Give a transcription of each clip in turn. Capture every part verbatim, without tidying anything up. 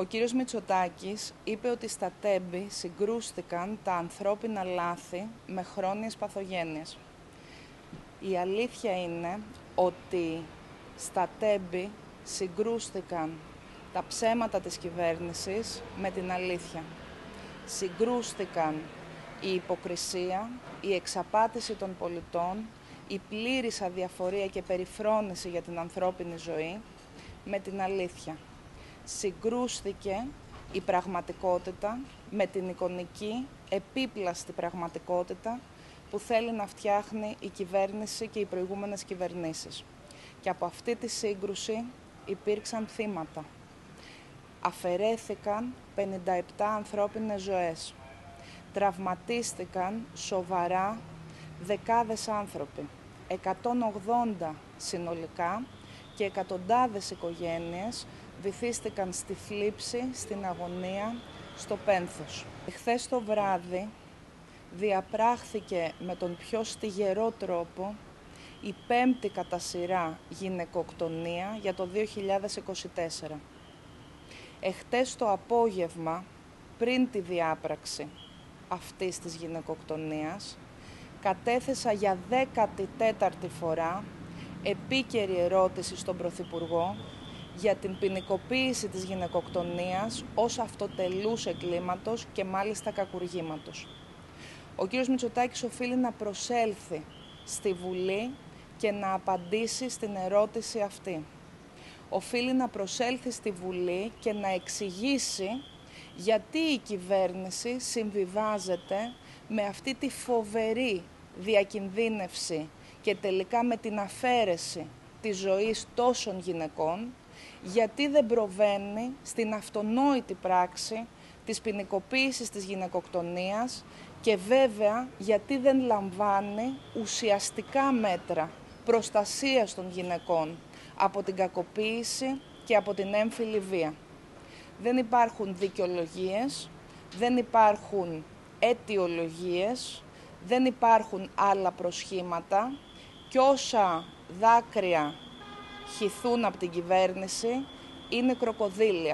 Ο κύριος Μητσοτάκης είπε ότι στα Τέμπη συγκρούστηκαν τα ανθρώπινα λάθη με χρόνιες παθογένειες. Η αλήθεια είναι ότι στα Τέμπη συγκρούστηκαν τα ψέματα της κυβέρνησης με την αλήθεια. Συγκρούστηκαν η υποκρισία, η εξαπάτηση των πολιτών, η πλήρης αδιαφορία και περιφρόνηση για την ανθρώπινη ζωή με την αλήθεια. Συγκρούστηκε η πραγματικότητα με την εικονική, επίπλαστη πραγματικότητα που θέλει να φτιάχνει η κυβέρνηση και οι προηγούμενες κυβερνήσεις. Και από αυτή τη σύγκρουση υπήρξαν θύματα. Αφαιρέθηκαν πενήντα επτά ανθρώπινες ζωές. Τραυματίστηκαν σοβαρά δεκάδες άνθρωποι, εκατόν ογδόντα συνολικά, και εκατοντάδες οικογένειες βυθίστηκαν στη θλίψη, στην αγωνία, στο πένθος. Χθες το βράδυ διαπράχθηκε με τον πιο στιγερό τρόπο η πέμπτη κατά σειρά γυναικοκτονία για το δύο χιλιάδες είκοσι τέσσερα. Εχθές το απόγευμα, πριν τη διάπραξη αυτής της γυναικοκτονίας, κατέθεσα για δέκατη τέταρτη φορά επίκαιρη ερώτηση στον Πρωθυπουργό για την ποινικοποίηση της γυναικοκτονίας ως αυτοτελούς εγκλήματος και μάλιστα κακουργήματος. Ο κύριος Μητσοτάκης οφείλει να προσέλθει στη Βουλή και να απαντήσει στην ερώτηση αυτή. Οφείλει να προσέλθει στη Βουλή και να εξηγήσει γιατί η κυβέρνηση συμβιβάζεται με αυτή τη φοβερή διακινδύνευση και τελικά με την αφαίρεση της ζωής τόσων γυναικών, γιατί δεν προβαίνει στην αυτονόητη πράξη της ποινικοποίησης της γυναικοκτονίας και βέβαια γιατί δεν λαμβάνει ουσιαστικά μέτρα προστασίας των γυναικών από την κακοποίηση και από την έμφυλη βία. Δεν υπάρχουν δικαιολογίες, δεν υπάρχουν αιτιολογίες, δεν υπάρχουν άλλα προσχήματα και όσα δάκρυα χυθούν από την κυβέρνηση είναι κροκοδίλια.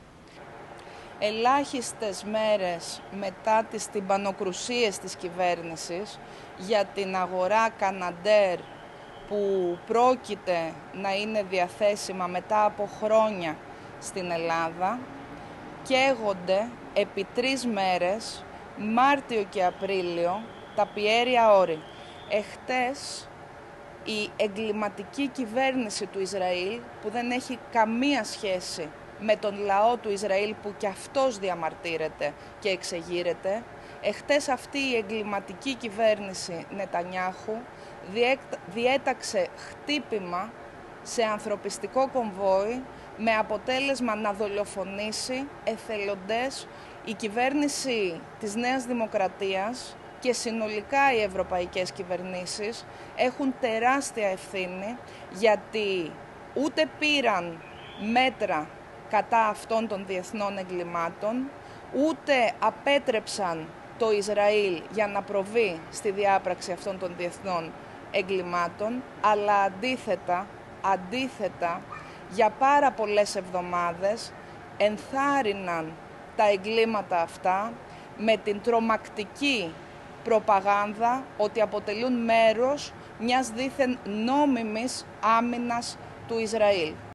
Ελάχιστες μέρες μετά τις τυμπανοκρουσίες της κυβέρνησης για την αγορά Καναντέρ που πρόκειται να είναι διαθέσιμα μετά από χρόνια στην Ελλάδα, καίγονται επί τρεις μέρες, Μάρτιο και Απρίλιο, τα πιέρια όρη. Εχτες η εγκληματική κυβέρνηση του Ισραήλ, που δεν έχει καμία σχέση με τον λαό του Ισραήλ που κι αυτός διαμαρτύρεται και εξεγείρεται, εχτες αυτή η εγκληματική κυβέρνηση Νετανιάχου διέταξε χτύπημα σε ανθρωπιστικό κομβόι με αποτέλεσμα να δολοφονήσει εθελοντές. Η κυβέρνηση της Νέας Δημοκρατίας και συνολικά οι ευρωπαϊκές κυβερνήσεις έχουν τεράστια ευθύνη, γιατί ούτε πήραν μέτρα κατά αυτών των διεθνών εγκλημάτων, ούτε απέτρεψαν το Ισραήλ για να προβεί στη διάπραξη αυτών των διεθνών εγκλημάτων, αλλά αντίθετα, αντίθετα για πάρα πολλές εβδομάδες ενθάρρυναν τα εγκλήματα αυτά με την τρομακτική προπαγάνδα ότι αποτελούν μέρος μιας δήθεν νόμιμης άμυνας του Ισραήλ.